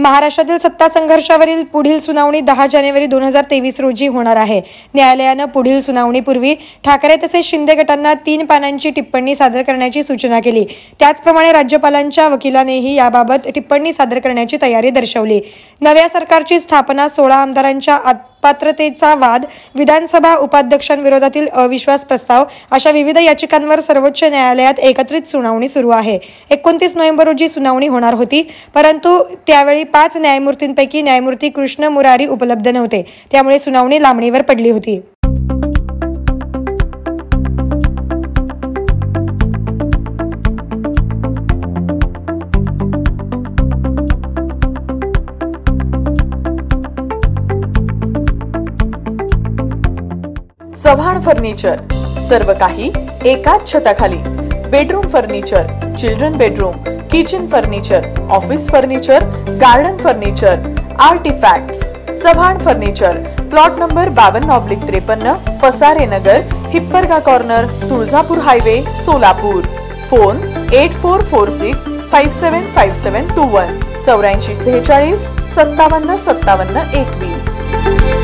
महाराष्ट्रातील सत्ता संघर्षावरील पुढील सुनावणी 10 जानेवारी 2023 रोजी होणार आहे। न्यायालयाने पुढील सुनावणीपूर्वी ठाकरे तसेच शिंदे गटांना 3 पानांची टिप्पणी सादर करण्याची सूचना केली। त्याचप्रमाणे राज्यपालांच्या वकिलांनीही याबाबत टिप्पणी सादर करण्याची तयारी दर्शवली। नव्या सरकारची स्थापना, 16 आमदारांच्या पात्रतेचा वाद, विधानसभा उपाध्यक्षांविरोधातील अविश्वास प्रस्ताव अशा विविध याचिकांवर सर्वोच्च न्यायालयात एकत्रित सुनावणी सुरू आहे। 29 नोव्हेंबर रोजी सुनावणी होणार होती, परंतु त्यावेळी 5 न्यायमूर्तींपैकी न्यायमूर्ती कृष्ण मुरारी उपलब्ध नव्हते, त्यामुळे सुनावणी लांबणीवर पडली होती। चव्हाण फर्निचर, सर्व काही एकाच छताखाली। Bedroom furniture, children bedroom, kitchen furniture, office furniture, garden furniture, artifacts. Chavan furniture, plot number 52/53, Pasare Nagar, Hipparga corner, Tuljapur highway, Solapur. Phone 8446575721 8446575721।